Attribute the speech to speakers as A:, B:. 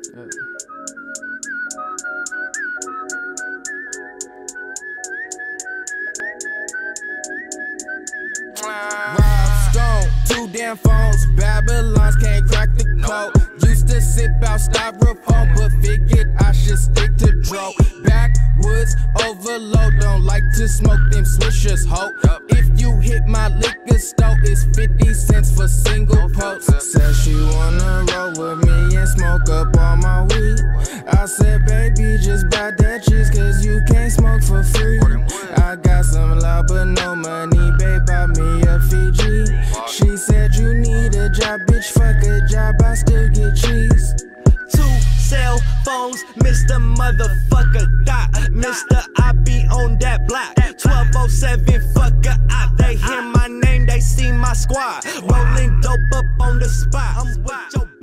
A: Rob Stone, 2 damn phones, Babylons can't crack the code. Used to sip out styrofoam, but figured I should stick to dro. Backwoods overload, don't like to smoke them swishers, ho. If you hit my liquor store, it's 50 cents for single post. Said she wanna roll with me and smoke up all my weed. I said, baby, just buy that cheese, cause you can't smoke for free. I got some loud but no money, babe, buy me a Fiji. She said you need a job, bitch, fuck a job, I still get cheese.
B: 2 cell phones, Mr. Motherfucker Dot. Mr. I be on that block. 1207, fuck a op. They hear my name, they see my squad. Rolling dope up on the spot. I'm with your